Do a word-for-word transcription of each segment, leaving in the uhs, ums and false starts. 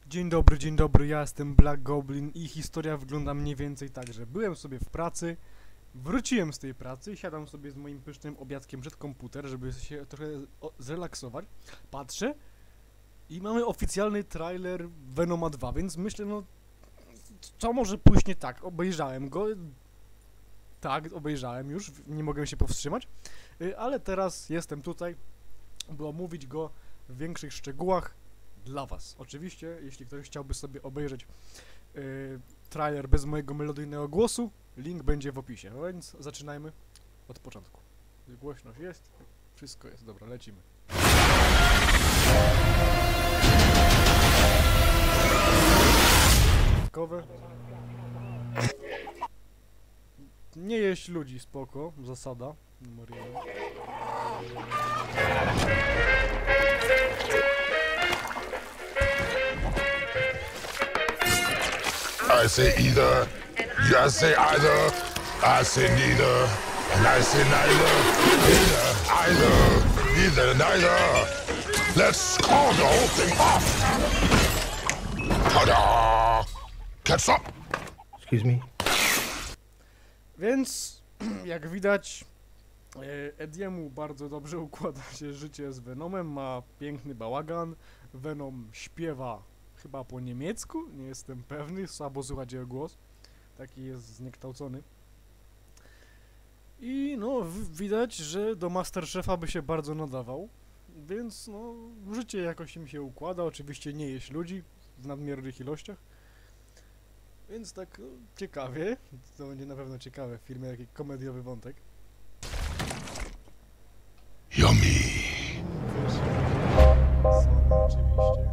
Dzień dobry, dzień dobry, ja jestem Black Goblin i historia wygląda mniej więcej tak, że byłem sobie w pracy, wróciłem z tej pracy, siadam sobie z moim pysznym obiadkiem przed komputer, żeby się trochę zrelaksować, patrzę i mamy oficjalny trailer Venoma dwa, więc myślę, no co może pójść nie tak, obejrzałem go, tak, obejrzałem już, nie mogę się powstrzymać, ale teraz jestem tutaj, by omówić go w większych szczegółach dla was. Oczywiście, jeśli ktoś chciałby sobie obejrzeć yy, trailer bez mojego melodyjnego głosu, link będzie w opisie. No więc zaczynajmy od początku. Głośność jest, wszystko jest, dobra, lecimy. Dodatkowe. Nie jeść ludzi, spoko, zasada numer jeden. I say either, you say either, I say neither, and I say neither, neither, either, neither, neither. Let's call the whole thing off. Ta-da! Catch up! Excuse me? Więc, jak widać, Ediemu bardzo dobrze układa się życie z Venomem, ma piękny bałagan, Venom śpiewa chyba po niemiecku, nie jestem pewny, słabo słychać jego głos, taki jest zniekształcony. I no, widać, że do Masterchefa by się bardzo nadawał, więc no, życie jakoś im się układa, oczywiście nie jeść ludzi w nadmiernych ilościach. Więc tak no, ciekawie, to będzie na pewno ciekawe w filmie, taki komediowy wątek. Yummy! Sony oczywiście.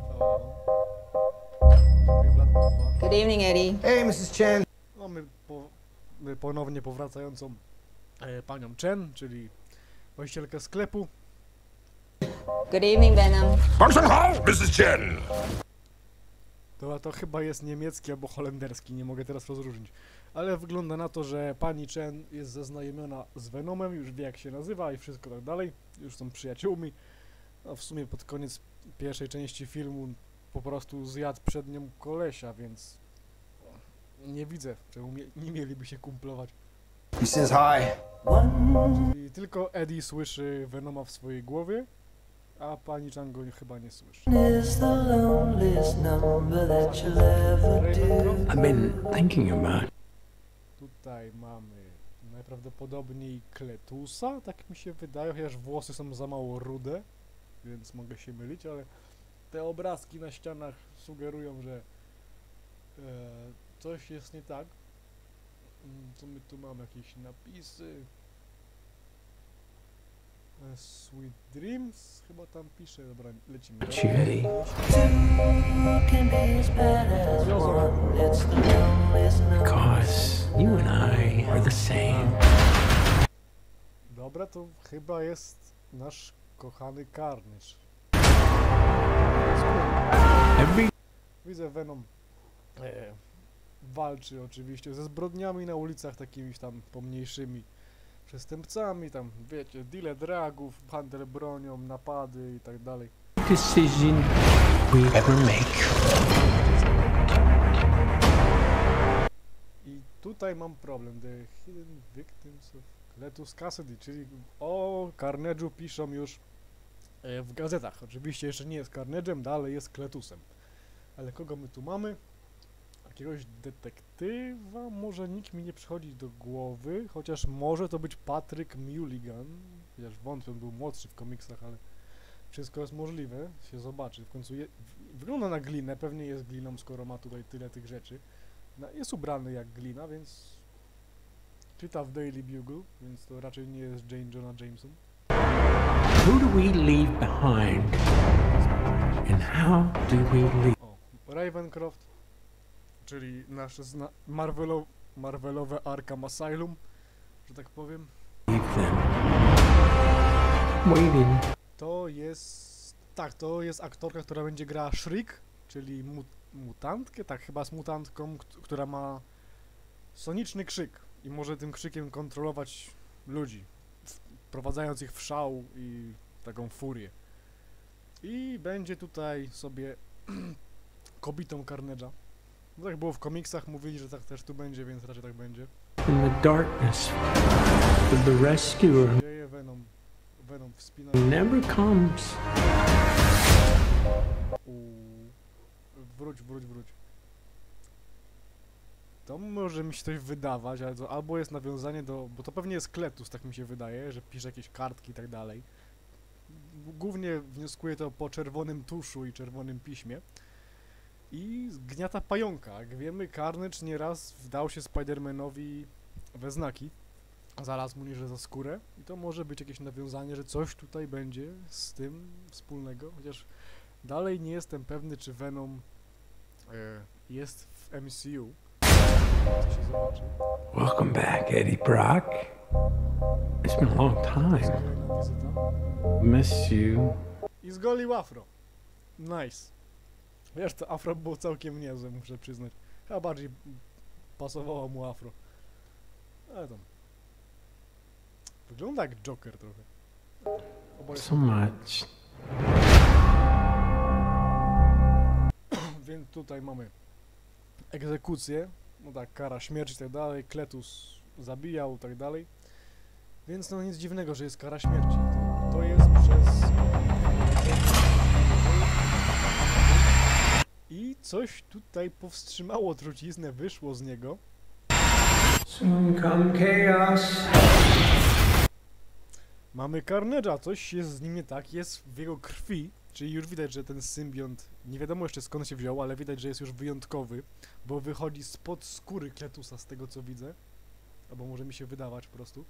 Good evening, Eddie. Hey, missus Chen. Mamy po, ponownie powracającą e, panią Chen, czyli właścicielkę sklepu. Good evening, Venom. Function Hall, missus Chen! To, to chyba jest niemiecki albo holenderski, nie mogę teraz rozróżnić. Ale wygląda na to, że pani Chen jest zaznajomiona z Venomem, już wie jak się nazywa i wszystko tak dalej. Już są przyjaciółmi. A w sumie pod koniec pierwszej części filmu po prostu zjadł przed nią kolesia, więc nie widzę, czemu mie nie mieliby się kumplować. He says hi. I tylko Eddie słyszy Venoma w swojej głowie, a pani Chan go chyba nie słyszy. I've been thinking about Tutaj mamy najprawdopodobniej Kletusa, tak mi się wydaje, chociaż włosy są za mało rude, więc mogę się mylić, ale te obrazki na ścianach sugerują, że e, coś jest nie tak. Co my tu mamy? Jakieś napisy. E, Sweet Dreams chyba tam pisze. Dobra, lecimy. you, Eddie. Because you and I are the same. Dobra, to chyba jest nasz kochany Carnage. Every Widzę, Venom e, walczy oczywiście ze zbrodniami na ulicach, takimi tam pomniejszymi przestępcami, tam wiecie, deale dragów, handel bronią, napady i tak dalej. decision we ever make. I tutaj mam problem, The Hidden Victims of Cletus Cassidy, czyli o Carnage'u piszą już e, w gazetach. Oczywiście jeszcze nie jest Carnage'em, dalej jest Cletusem. Ale kogo my tu mamy? Jakiegoś detektywa? Może nikt mi nie przychodzi do głowy, chociaż może to być Patrick Mulligan, chociaż wątpię, on był młodszy w komiksach, ale wszystko jest możliwe, się zobaczy. W końcu je, w, wygląda na glinę, pewnie jest gliną, skoro ma tutaj tyle tych rzeczy. No, jest ubrany jak glina, więc czyta w Daily Bugle, więc to raczej nie jest Jane Jonah Jameson. Who do we leave behind? And how do we leave O, Ravencroft, czyli nasze zna Marvelo Marvelowe Arkham Asylum, że tak powiem. them? Waiting. To jest... tak, to jest aktorka, która będzie grała Shriek, czyli mut mutantkę, tak, chyba z mutantką, która ma soniczny krzyk i może tym krzykiem kontrolować ludzi, wprowadzając ich w szał i taką furię. I będzie tutaj sobie kobitą Carnage'a. No tak było w komiksach, mówili, że tak też tu będzie, więc raczej tak będzie. In the darkness, the rescuer Dzieje Venom. Venom wspina. never comes. Uuu. Wróć, wróć, wróć. To może mi się coś wydawać, ale to albo jest nawiązanie do... Bo to pewnie jest Kletus, tak mi się wydaje, że pisze jakieś kartki i tak dalej. Głównie wnioskuję to po czerwonym tuszu i czerwonym piśmie. I gniata pająka. Jak wiemy, Carnage nieraz wdał się Spider-Manowi we znaki. Zaraz mu nieże za skórę. I to może być jakieś nawiązanie, że coś tutaj będzie z tym wspólnego. Chociaż dalej nie jestem pewny, czy Venom e, jest w M C U. To się zobaczy. Welcome back, Eddie Brock. It's been a long time. Kolejna wizyta. Miss you. I zgolił afro. Nice. Wiesz, to afro było całkiem niezłe, muszę przyznać. Chyba bardziej pasowało mu afro. Ale tam. Wygląda jak Joker trochę. Oboje So much. Więc tutaj mamy egzekucję. No tak, kara śmierci i tak dalej. Kletus zabijał i tak dalej. Więc no nic dziwnego, że jest kara śmierci. To, to jest przez... I coś tutaj powstrzymało truciznę, wyszło z niego. Soon come chaos. Mamy Carnage'a, coś jest z nim nie tak, jest w jego krwi, czyli już widać, że ten symbiont, nie wiadomo jeszcze skąd się wziął, ale widać, że jest już wyjątkowy, bo wychodzi spod skóry Kletusa, z tego co widzę. Albo może mi się wydawać po prostu.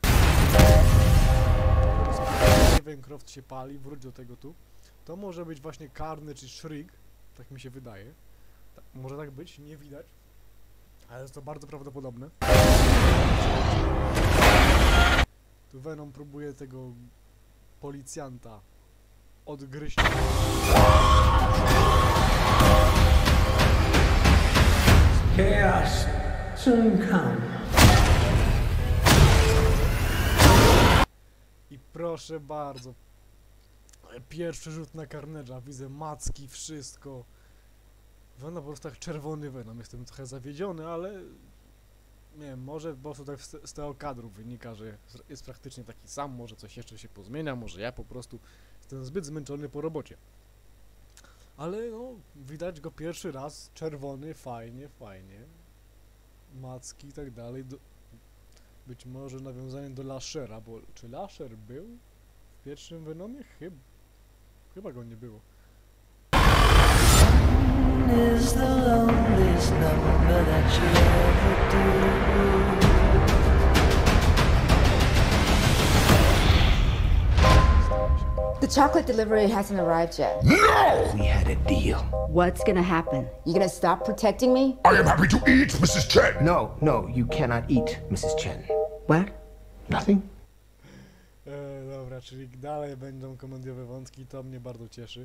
Ravencroft się pali, wróć do tego tu. To może być właśnie Carnage czy Shriek, tak mi się wydaje. Ta, może tak być, nie widać, ale jest to bardzo prawdopodobne. Tu Venom próbuje tego policjanta odgryźć. Chaos soon come. I proszę bardzo, pierwszy rzut na Carnage'a, widzę macki, wszystko. Venom po prostu tak czerwony Venom, jestem trochę zawiedziony, ale nie wiem, może po prostu tak z, z tego kadru wynika, że jest praktycznie taki sam, może coś jeszcze się pozmienia, może ja po prostu jestem zbyt zmęczony po robocie. Ale no, widać go pierwszy raz, czerwony, fajnie, fajnie. Macki i tak dalej. Do, być może nawiązanie do Lashera, bo czy Lasher był w pierwszym Venomie? Chyba, chyba go nie było. Is the loneliest number that you ever do. The chocolate delivery hasn't arrived yet. No! We had a deal. What's gonna happen? You gonna stop protecting me? I am happy to eat, Missus Chen. No, no, you cannot eat, Missus Chen. What? Nothing? E, dobra, czyli dalej będą komediowe wątki, to mnie bardzo cieszy.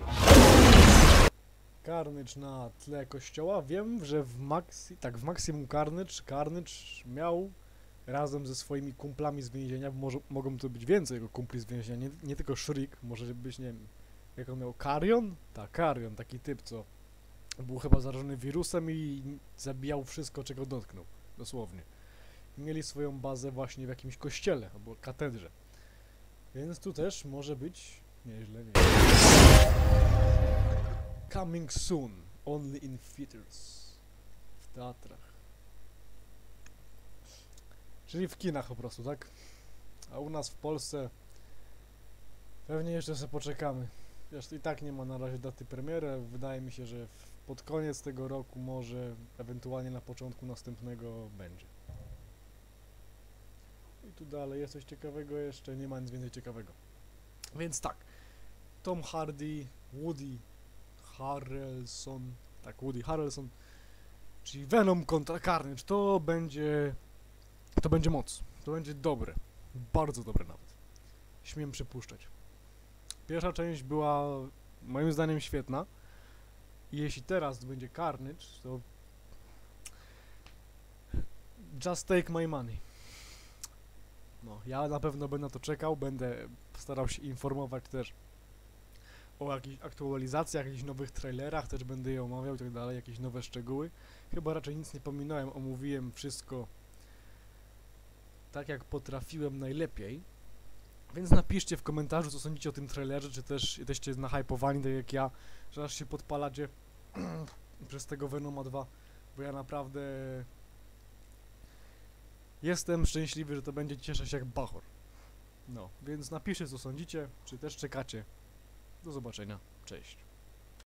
Carnage na tle kościoła. Wiem, że w Maxi... Tak, w Maximum Carnage, Carnage miał razem ze swoimi kumplami z więzienia, może, mogą to być więcej jego kumpli z więzienia, nie, nie tylko Shriek, może być, nie wiem, jak on miał, Carrion? Tak, Carrion, taki typ, co był chyba zarażony wirusem i zabijał wszystko, czego dotknął, dosłownie. Mieli swoją bazę właśnie w jakimś kościele, albo katedrze. Więc tu też może być nieźle, nieźle. Coming soon, only in theaters. W teatrach. Czyli w kinach po prostu, tak? A u nas w Polsce pewnie jeszcze sobie poczekamy. Wiesz, i tak nie ma na razie daty premiery. Wydaje mi się, że w, pod koniec tego roku, może ewentualnie na początku następnego będzie. I tu dalej jest coś ciekawego jeszcze, nie ma nic więcej ciekawego. Więc tak, Tom Hardy, Woody Harrelson, tak, Woody Harrelson, czyli Venom kontra Carnage, to będzie, to będzie moc, to będzie dobre, bardzo dobre nawet, śmiem przypuszczać. Pierwsza część była moim zdaniem świetna i jeśli teraz będzie Carnage, to just take my money. No, ja na pewno będę na to czekał, będę starał się informować też o jakichś aktualizacjach, jakichś nowych trailerach, też będę je omawiał i tak dalej, jakieś nowe szczegóły. Chyba raczej nic nie pominąłem, omówiłem wszystko tak jak potrafiłem najlepiej. Więc napiszcie w komentarzu, co sądzicie o tym trailerze, czy też jesteście nahypowani, tak jak ja, że aż się podpalacie przez tego Venoma dwa, bo ja naprawdę jestem szczęśliwy, że to będzie, cieszę się jak bachor. No, więc napiszcie, co sądzicie, czy też czekacie. Do zobaczenia, cześć.